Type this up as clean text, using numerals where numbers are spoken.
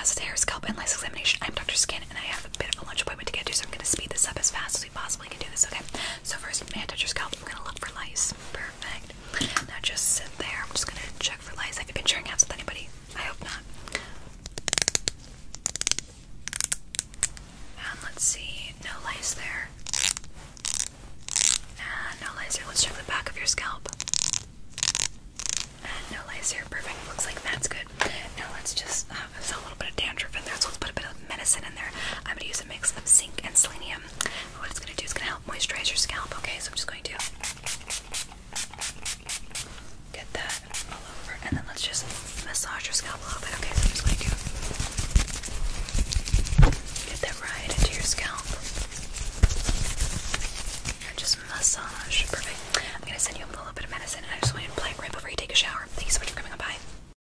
process hair, scalp, and lice examination. I'm Dr. Skin, and I have a bit of a lunch appointment to get to, so I'm going to speed this up as fast as we possibly can do this, okay? So first, may I touch your scalp? I'm going to look for lice. Perfect. Now just sit there. I'm just going to check for lice. Have you been sharing hands with anybody? I hope not. And let's see. No lice there. And no lice here. Let's check the back of your scalp. And no lice here. Perfect. Looks like that's good. Now let's just, there's a little bit of dandruff in there, so let's put a bit of medicine in there. I'm going to use a mix of zinc and selenium. What it's going to do is going to help moisturize your scalp, okay? So I'm just going to get that all over, and then let's just massage your scalp a little bit, okay?